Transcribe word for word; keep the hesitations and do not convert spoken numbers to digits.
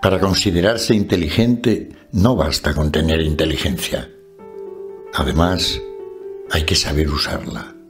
Para considerarse inteligente no basta con tener inteligencia. Además, hay que saber usarla.